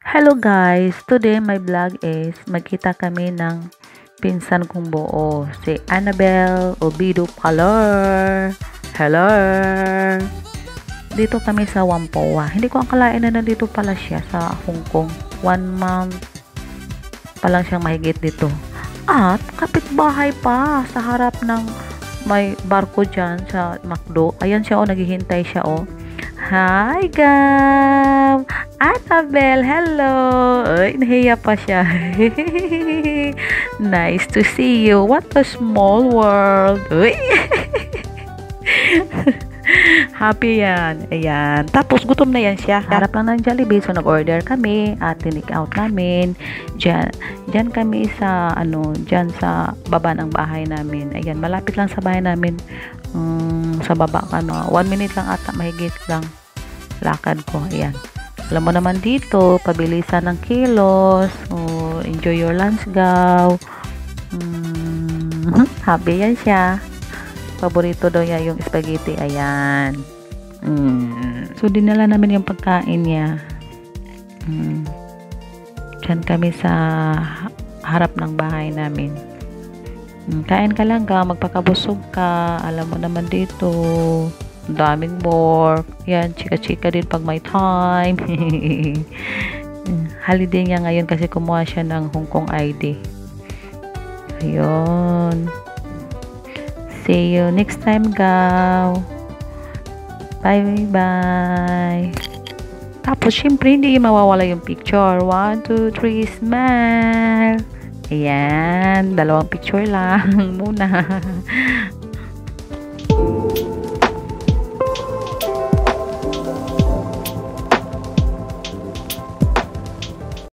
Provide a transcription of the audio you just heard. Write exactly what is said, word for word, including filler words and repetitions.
Hello guys! Today my vlog is magkita kami ng pinsan kong buo, si Annabelle Obido Palor. Hello! Dito kami sa Whampoa. Hindi ko akalain na nandito pala siya sa Hong Kong. One month pa lang siyang mahigit dito. At kapitbahay pa sa harap ng may barko dyan sa McDo. Ayan siya o, naghihintay siya o. Hi, Gam! Annabelle, hello! Ay, nahiya pa siya. Nice to see you. What a small world. Uy! Happy yan. Ayan. Tapos, gutom na yan siya. Harap lang ng Jollibee. So, nag-order kami at tinik out namin. Diyan, diyan kami sa, ano, diyan sa baba ng bahay namin. Ayan, malapit lang sa bahay namin. Um, sa baba ka, no? One minute lang ata, mahigit lang. Lakad ko. Ayan. Alam mo naman dito, pabilisan ng kilos. Oh, enjoy your lunch, gaw. Um, happy yan siya. Paborito daw niya yung spaghetti. Ayan. Mm. So, dinala namin yung pagkain niya. Mm. Diyan kami sa harap ng bahay namin. Mm. Kain ka lang ka. Magpakabusog ka. Alam mo naman dito. Daming work. Yan. Chika-chika din pag may time. Holiday niya ngayon kasi kumuha siya ng Hong Kong I D. Ayun. See you next time, gaw. Bye-bye. Tapos, syempre, hindi mawawala yung picture. One, two, three, smile. Ayan. Dalawang picture lang muna.